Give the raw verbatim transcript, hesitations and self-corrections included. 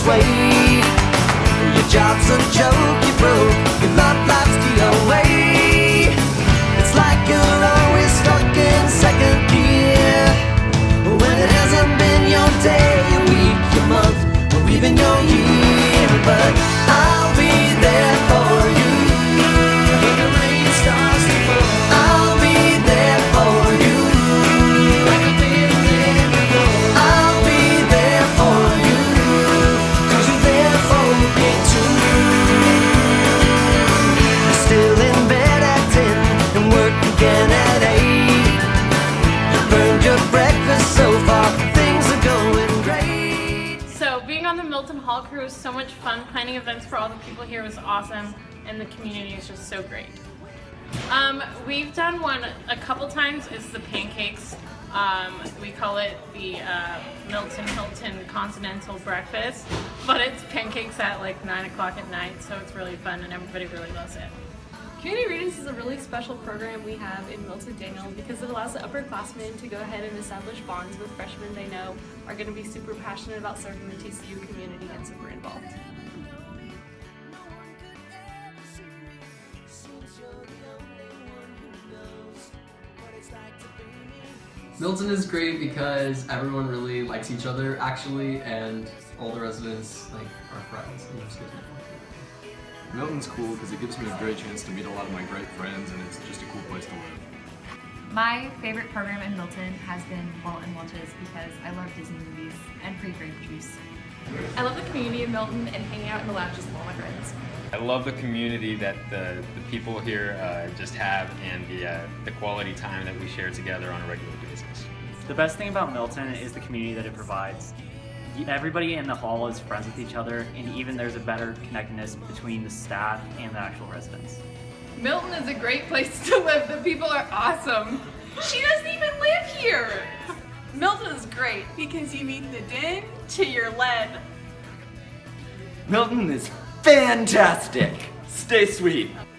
way. Your job's a joke, you broke, your love life's the away. It's like you're always stuck in second gear, when it hasn't been your day, your week, your month, or even your year. But I'll be there for you when the rain starts to fall. I'll be there for you like I've been there before. I'll be there for you, cause you're there for me too. You're still in bed at ten and work again at eight. You burned your breakfast so far, things are going great. So being on the Milton Hall crew was so much fun. Planning events for all the people here was awesome, and the community is just so great. Um, we've done one a couple times. It's the pancakes. Um, we call it the uh, Milton Hilton Continental Breakfast, but it's pancakes at like nine o'clock at night, so it's really fun and everybody really loves it. Community Readings is a really special program we have in Milton Daniel because it allows the upperclassmen to go ahead and establish bonds with freshmen they know are going to be super passionate about serving the T C U community and super involved. Milton is great because everyone really likes each other actually, and all the residents like are friends. And just get to know people. Milton's cool because it gives me a great chance to meet a lot of my great friends, and it's just a cool place to live. My favorite program in Milton has been Walton Lunches because I love Disney movies and free grape juice. I love the community of Milton and hanging out in the lounges with all my friends. I love the community that the, the people here uh, just have, and the, uh, the quality time that we share together on a regular basis. The best thing about Milton is the community that it provides. Everybody in the hall is friends with each other, and even there's a better connectedness between the staff and the actual residents. Milton is a great place to live. The people are awesome. She doesn't even live here. Milton is great because you meet the din to your lead. Milton is fantastic. Stay sweet.